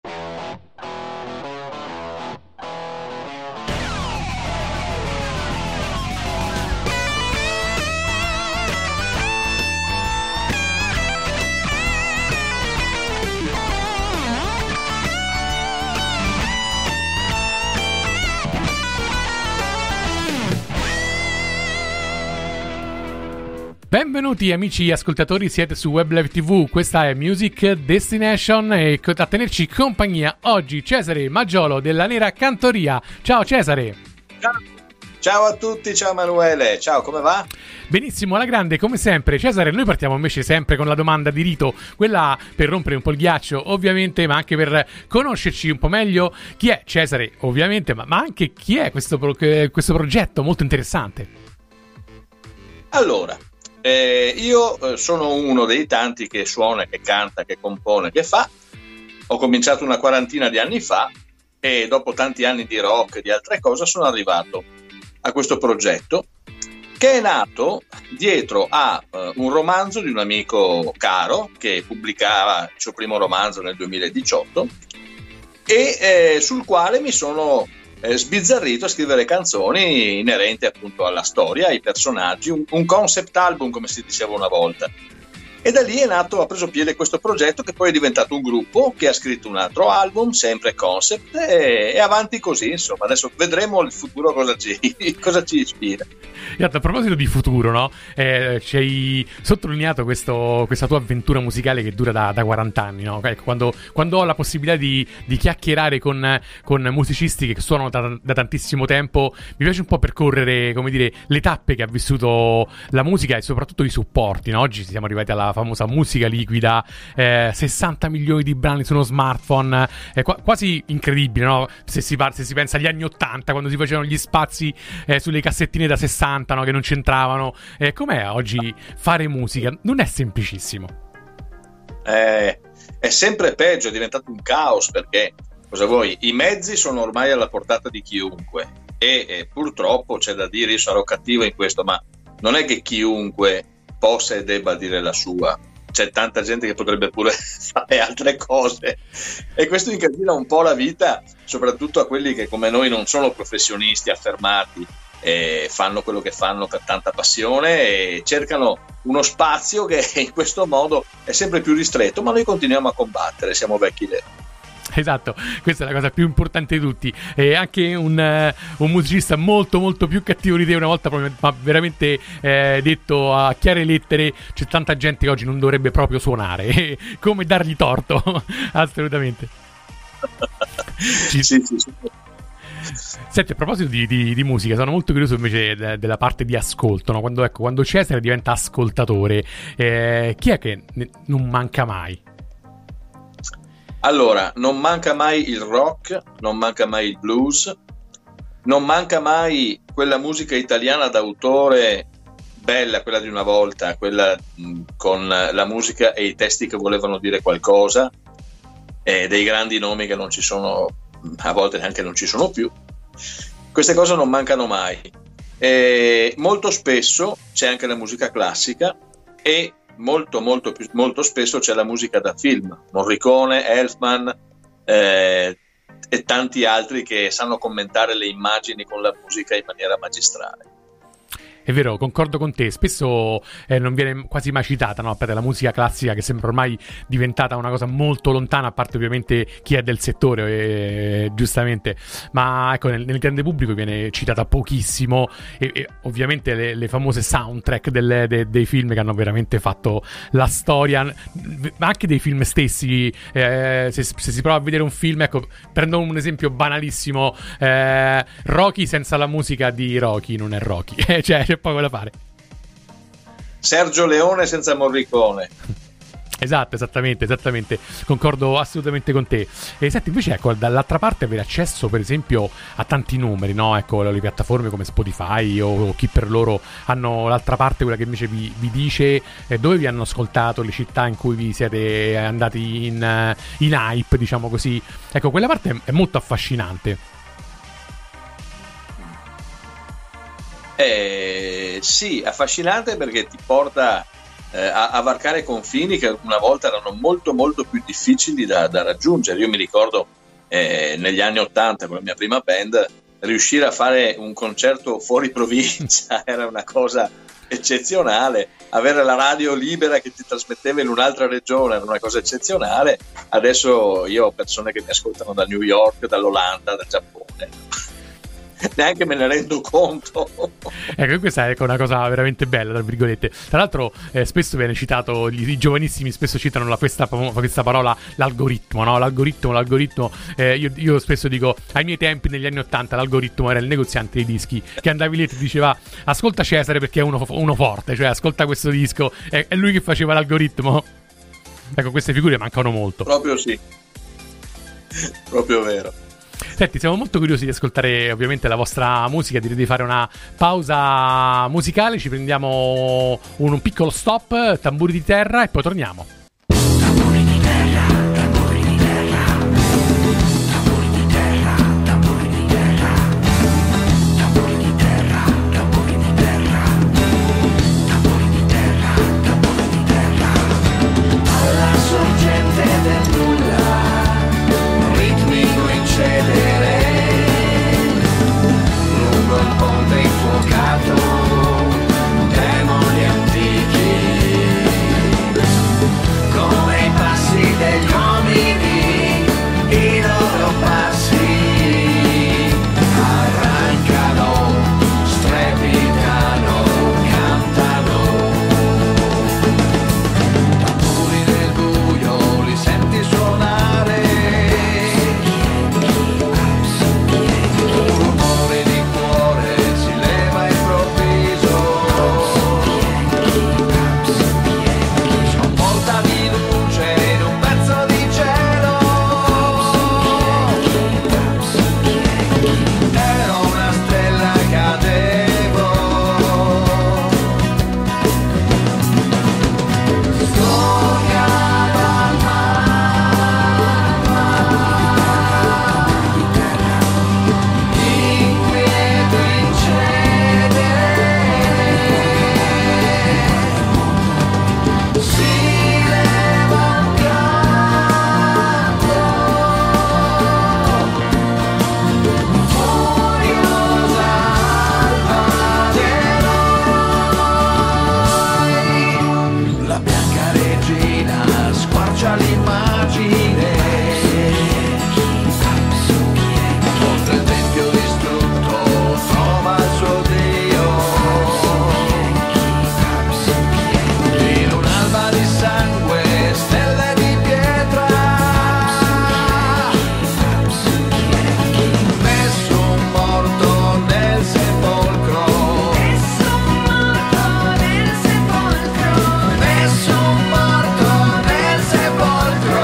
Benvenuti amici ascoltatori, siete su Web Live TV, questa è Music Destination e a tenerci compagnia oggi Cesare Maggiolo della Nera Cantoria. Ciao Cesare! Ciao a tutti, ciao Emanuele, ciao, come va? Benissimo, alla grande, come sempre. Cesare, noi partiamo invece sempre con la domanda di rito, quella per rompere un po' il ghiaccio ovviamente, ma anche per conoscerci un po' meglio. Chi è Cesare ovviamente, ma anche chi è questo progetto molto interessante? Allora, io sono uno dei tanti che suona, che canta, che compone, che fa. Ho cominciato una quarantina di anni fa e dopo tanti anni di rock e di altre cose sono arrivato a questo progetto che è nato dietro a un romanzo di un amico caro che pubblicava il suo primo romanzo nel 2018 e sul quale mi sono sbizzarrito a scrivere canzoni inerenti appunto alla storia, ai personaggi, un concept album come si diceva una volta. E da lì ha preso piede questo progetto che poi è diventato un gruppo che ha scritto un altro album, sempre concept, e avanti così, insomma. Adesso vedremo il futuro cosa ci ispira. A proposito di futuro, no? Ci hai sottolineato questa tua avventura musicale che dura da 40 anni, no? Ecco, quando ho la possibilità di chiacchierare con musicisti che suonano da tantissimo tempo, mi piace un po' percorrere, come dire, le tappe che ha vissuto la musica e soprattutto i supporti, no? Oggi siamo arrivati alla famosa musica liquida, 60 milioni di brani su uno smartphone, quasi incredibile, no? Se si pensa agli anni 80, quando si facevano gli spazi sulle cassettine da 60, no? Che non c'entravano. Com'è oggi fare musica? Non è semplicissimo. È sempre peggio, è diventato un caos, perché cosa vuoi? I mezzi sono ormai alla portata di chiunque e purtroppo c'è da dire, io sarò cattivo in questo, ma non è che chiunque possa e debba dire la sua. C'è tanta gente che potrebbe pure fare altre cose e questo incasina un po' la vita, soprattutto a quelli che come noi non sono professionisti affermati e fanno quello che fanno per tanta passione e cercano uno spazio che in questo modo è sempre più ristretto, ma noi continuiamo a combattere, siamo vecchi lì. Esatto, questa è la cosa più importante di tutti. E anche un musicista molto molto più cattivo di te una volta ma veramente detto a chiare lettere: c'è tanta gente che oggi non dovrebbe proprio suonare. Come dargli torto? Assolutamente. Sì. Senti, a proposito di musica, sono molto curioso invece della parte di ascolto, no? Quando Cesare diventa ascoltatore, chi è che non manca mai? Allora, non manca mai il rock, non manca mai il blues, non manca mai quella musica italiana d'autore bella, quella di una volta, quella con la musica e i testi che volevano dire qualcosa, dei grandi nomi che non ci sono, a volte neanche non ci sono più. Queste cose non mancano mai. Molto spesso c'è anche la musica classica e molto spesso c'è la musica da film, Morricone, Elfman e tanti altri che sanno commentare le immagini con la musica in maniera magistrale. È vero, concordo con te, spesso non viene quasi mai citata, no? La musica classica che sembra ormai diventata una cosa molto lontana, a parte ovviamente chi è del settore, giustamente, ma ecco, nel grande pubblico viene citata pochissimo e ovviamente le famose soundtrack dei film che hanno veramente fatto la storia, ma anche dei film stessi. Se si prova a vedere un film, ecco, prendo un esempio banalissimo, Rocky senza la musica di Rocky non è Rocky, cioè poco da fare. Sergio Leone senza Morricone. Esatto, esattamente, concordo assolutamente con te. E senti, invece, ecco, dall'altra parte avere accesso per esempio a tanti numeri, no? Ecco, le piattaforme come Spotify o chi per loro hanno l'altra parte, quella che invece vi dice dove vi hanno ascoltato, le città in cui vi siete andati in hype, diciamo così. Ecco, quella parte è molto affascinante. Sì, affascinante perché ti porta a varcare confini che una volta erano molto molto più difficili da raggiungere. Io mi ricordo negli anni '80 con la mia prima band, riuscire a fare un concerto fuori provincia era una cosa eccezionale, avere la radio libera che ti trasmetteva in un'altra regione era una cosa eccezionale. Adesso io ho persone che mi ascoltano da New York, dall'Olanda, dal Giappone, neanche me ne rendo conto. Ecco, questa è una cosa veramente bella, tra virgolette. Tra l'altro spesso viene citato, i giovanissimi spesso citano questa parola, l'algoritmo, no? L'algoritmo. Io spesso dico, ai miei tempi, negli anni '80, l'algoritmo era il negoziante dei dischi, che andavi lì e ti diceva: ascolta Cesare perché è uno forte, cioè ascolta questo disco, è lui che faceva l'algoritmo. Ecco, queste figure mancano molto. Proprio sì, proprio vero. Senti, siamo molto curiosi di ascoltare ovviamente la vostra musica, direi di fare una pausa musicale, ci prendiamo un piccolo stop, tamburi di terra e poi torniamo. Tamburi di terra, tamburi di terra, tamburi di terra, tamburi di terra, tamburi di terra, tamburi di terra, tamburi di terra, tamburi di terra, alla sorgente del nulla, ritmico incedere, lungo il ponte infuocato, demoni antichi, come i passi degli uomini, i loro passi arrancano, strepitano, cantano. Tamburi nel buio, li senti suonare, un rumore di cuore si leva improvviso, sconvolta di luce in un pezzo di cielo, ero una stella, cadevo, sfogata al inquieto incedere, si leva un canto, furiosa alba di noi, la bianca regina squarcia l'immagine, oltre il tempio distrutto trova il suo Dio, in un'alba di sangue, stelle di pietra, nessun morto nel sepolcro, nessun morto nel sepolcro, nessun morto nel sepolcro.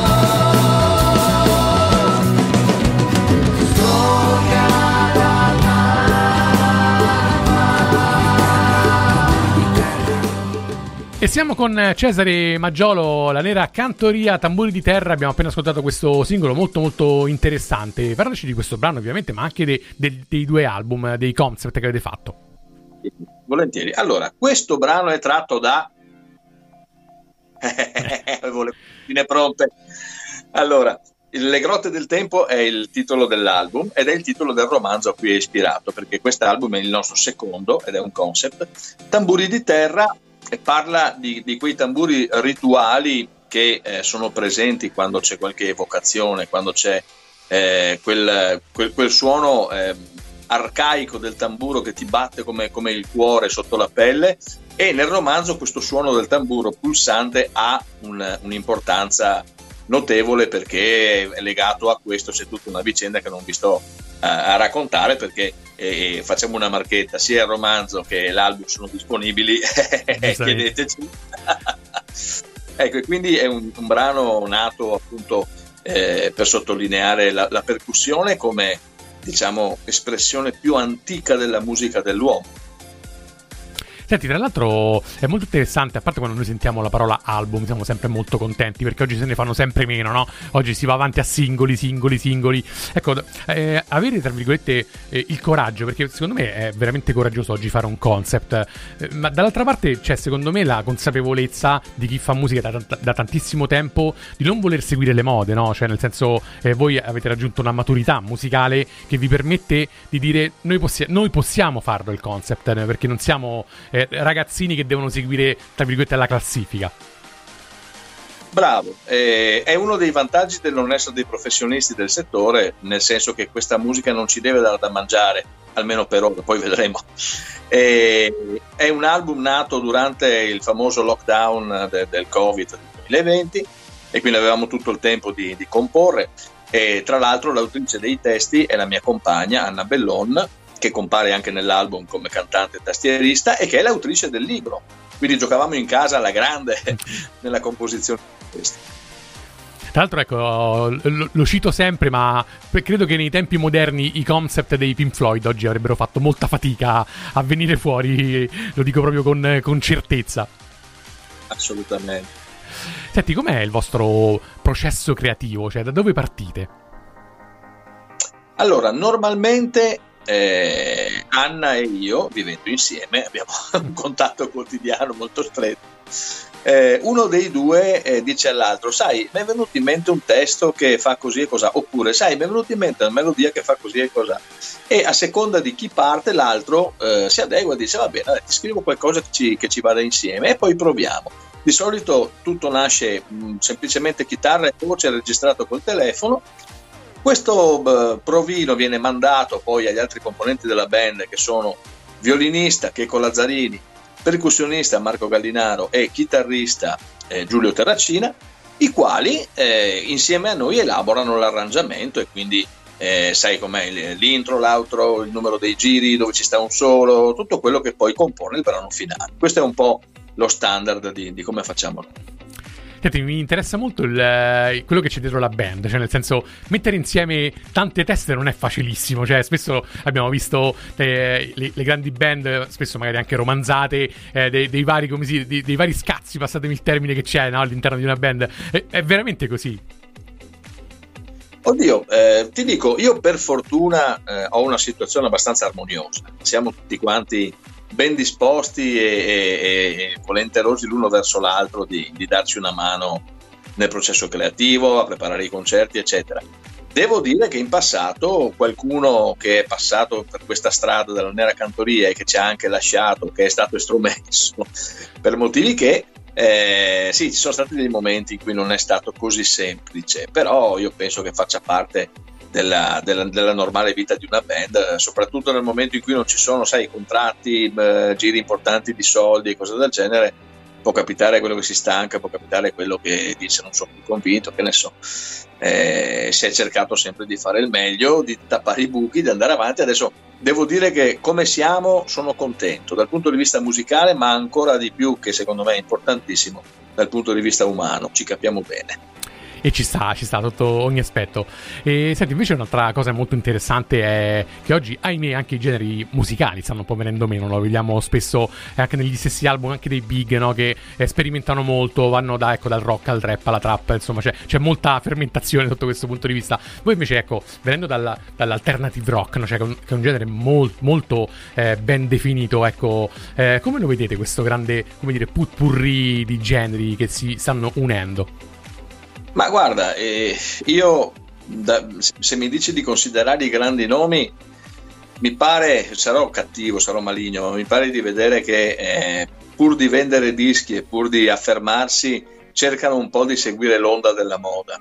E siamo con Cesare Maggiolo, la Nera Cantoria, tamburi di terra. Abbiamo appena ascoltato questo singolo molto molto interessante. Parlaci di questo brano ovviamente, ma anche dei due album, dei concept che avete fatto. Volentieri. Allora, questo brano è tratto da fine pronte. Allora, Le grotte del tempo è il titolo dell'album ed è il titolo del romanzo a cui è ispirato, perché quest'album è il nostro secondo ed è un concept. Tamburi di terra parla di quei tamburi rituali che sono presenti quando c'è qualche evocazione, quando c'è quel suono arcaico del tamburo che ti batte come il cuore sotto la pelle, e nel romanzo questo suono del tamburo pulsante ha un'importanza notevole, perché è legato a questo. C'è tutta una vicenda che non vi sto a raccontare, perché facciamo una marchetta: sia il romanzo che l'album sono disponibili, chiedeteci. Ecco, e quindi è un brano nato appunto per sottolineare la percussione come, diciamo, espressione più antica della musica dell'uomo. Senti, tra l'altro è molto interessante, a parte quando noi sentiamo la parola album siamo sempre molto contenti perché oggi se ne fanno sempre meno, no? Oggi si va avanti a singoli. Ecco, avere tra virgolette il coraggio, perché secondo me è veramente coraggioso oggi fare un concept, ma dall'altra parte c'è secondo me la consapevolezza di chi fa musica da tantissimo tempo di non voler seguire le mode, no? Cioè nel senso, voi avete raggiunto una maturità musicale che vi permette di dire noi possiamo farlo il concept, perché non siamo ragazzini che devono seguire tra virgolette la classifica. Bravo, è uno dei vantaggi del non essere dei professionisti del settore, nel senso che questa musica non ci deve dare da mangiare, almeno per ora, poi vedremo. È un album nato durante il famoso lockdown del Covid del 2020 e quindi avevamo tutto il tempo di comporre, e tra l'altro l'autrice dei testi è la mia compagna Anna Bellon, che compare anche nell'album come cantante e tastierista e che è l'autrice del libro, quindi giocavamo in casa alla grande nella composizione di questi. Tra l'altro, ecco, lo cito sempre, ma credo che nei tempi moderni i concept dei Pink Floyd oggi avrebbero fatto molta fatica a venire fuori, lo dico proprio con certezza. Assolutamente. Senti, com'è il vostro processo creativo? Cioè, da dove partite? Allora, normalmente Anna e io, vivendo insieme, abbiamo un contatto quotidiano molto stretto. Uno dei due dice all'altro: sai, mi è venuto in mente un testo che fa così e cos'ha, oppure sai, mi è venuto in mente una melodia che fa così e cos'ha, e a seconda di chi parte l'altro si adegua e dice va bene, ti scrivo qualcosa che ci vada insieme e poi proviamo. Di solito tutto nasce semplicemente chitarra e voce registrato col telefono. Questo provino viene mandato poi agli altri componenti della band, che sono violinista Checco Lazzarini, percussionista Marco Gallinaro e chitarrista Giulio Terracina, i quali insieme a noi elaborano l'arrangiamento e quindi sai com'è l'intro, l'outro, il numero dei giri, dove ci sta un solo, tutto quello che poi compone il brano finale. Questo è un po' lo standard di come facciamo noi. Senti, mi interessa molto quello che c'è dietro la band, cioè nel senso, mettere insieme tante teste non è facilissimo, cioè spesso abbiamo visto le grandi band, spesso magari anche romanzate, dei vari, come si dice, dei vari scazzi, passatemi il termine, che c'è, no, all'interno di una band. È veramente così? Oddio, ti dico, io per fortuna ho una situazione abbastanza armoniosa, siamo tutti quanti ben disposti e volenterosi l'uno verso l'altro di darci una mano nel processo creativo, a preparare i concerti, eccetera. Devo dire che in passato qualcuno che è passato per questa strada della nera cantoria e che ci ha anche lasciato, che è stato estromesso per motivi che sì, ci sono stati dei momenti in cui non è stato così semplice, però io penso che faccia parte della normale vita di una band, soprattutto nel momento in cui non ci sono, sai, contratti, giri importanti di soldi e cose del genere. Può capitare quello che si stanca, può capitare quello che dice non sono più convinto, che ne so. Si è cercato sempre di fare il meglio, di tappare i buchi, di andare avanti. Adesso devo dire che come siamo sono contento dal punto di vista musicale, ma ancora di più, che secondo me è importantissimo, dal punto di vista umano. Ci capiamo bene. E ci sta sotto ogni aspetto. E senti, invece un'altra cosa molto interessante è che oggi, ahimè, anche i generi musicali stanno un po' venendo meno, lo vediamo spesso anche negli stessi album, anche dei big, no, che sperimentano molto, vanno dal rock al rap alla trap, insomma c'è molta fermentazione sotto questo punto di vista. Voi invece, ecco, venendo dall'alternative rock, no, cioè che è un genere molto ben definito, ecco, come lo vedete questo grande, come dire, putpurri di generi che si stanno unendo? Ma guarda, io se mi dici di considerare i grandi nomi, mi pare, sarò cattivo, sarò maligno, ma mi pare di vedere che pur di vendere dischi e pur di affermarsi cercano un po' di seguire l'onda della moda,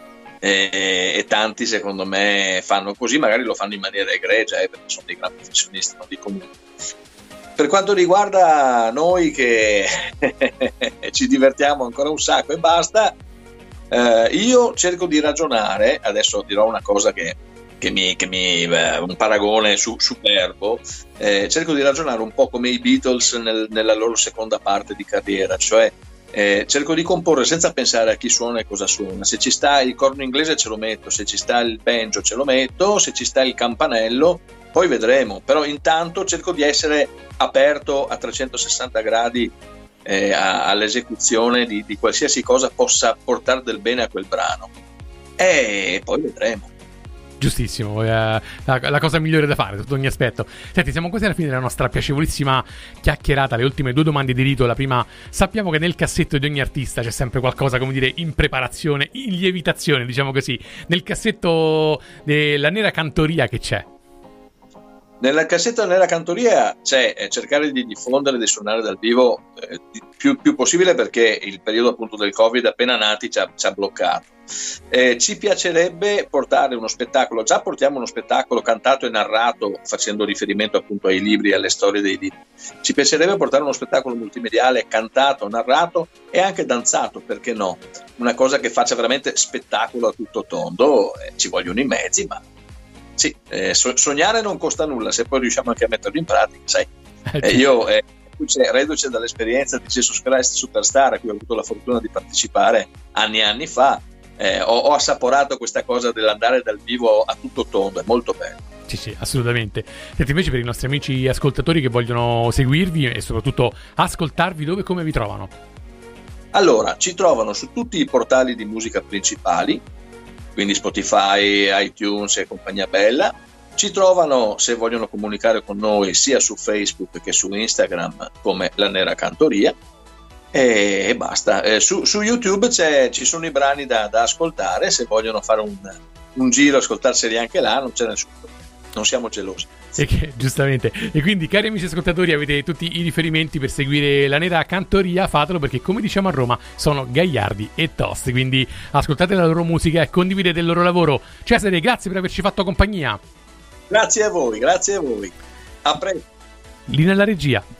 e tanti secondo me fanno così, magari lo fanno in maniera egregia, perché sono dei grandi professionisti, non dico nulla. Per quanto riguarda noi che ci divertiamo ancora un sacco e basta, io cerco di ragionare, adesso dirò una cosa che mi un paragone superbo, cerco di ragionare un po' come i Beatles nella loro seconda parte di carriera, cioè cerco di comporre senza pensare a chi suona e cosa suona. Se ci sta il corno inglese ce lo metto, se ci sta il banjo ce lo metto, se ci sta il campanello poi vedremo, però intanto cerco di essere aperto a 360 gradi all'esecuzione di qualsiasi cosa possa portare del bene a quel brano, e poi vedremo. Giustissimo, la cosa migliore da fare sotto ogni aspetto. Senti, siamo quasi alla fine della nostra piacevolissima chiacchierata. Le ultime 2 domande di rito. La prima: sappiamo che nel cassetto di ogni artista c'è sempre qualcosa, come dire, in preparazione, in lievitazione, diciamo così. Nel cassetto della Nera Cantoria che c'è? Nella cassetta Nera Cantoria c'è cercare di diffondere, di suonare dal vivo più possibile, perché il periodo appunto del Covid appena nati ci ha bloccato. Ci piacerebbe portare uno spettacolo, già portiamo uno spettacolo cantato e narrato facendo riferimento appunto ai libri e alle storie dei libri. Ci piacerebbe portare uno spettacolo multimediale cantato, narrato e anche danzato, perché no? Una cosa che faccia veramente spettacolo a tutto tondo. Ci vogliono i mezzi, ma sì, sognare non costa nulla, se poi riusciamo anche a metterlo in pratica, sai. Io reduce dall'esperienza di Jesus Christ Superstar, a cui ho avuto la fortuna di partecipare anni e anni fa, ho assaporato questa cosa dell'andare dal vivo a tutto tondo, è molto bello. Sì, assolutamente. Senti, invece, per i nostri amici ascoltatori che vogliono seguirvi e soprattutto ascoltarvi, dove e come vi trovano? Allora, ci trovano su tutti i portali di musica principali, quindi Spotify, iTunes e compagnia bella. Ci trovano, se vogliono comunicare con noi, sia su Facebook che su Instagram come La Nera Cantoria, e basta. Su YouTube ci sono i brani da ascoltare, se vogliono fare un giro, ascoltarseli anche là, non c'è nessuno problema, non siamo gelosi. Giustamente. E quindi, cari amici ascoltatori, avete tutti i riferimenti per seguire La Nera Cantoria. Fatelo, perché, come diciamo a Roma, sono gagliardi e tosti. Quindi ascoltate la loro musica e condividete il loro lavoro. Cesare, grazie per averci fatto compagnia. Grazie a voi. A presto. Linea alla regia.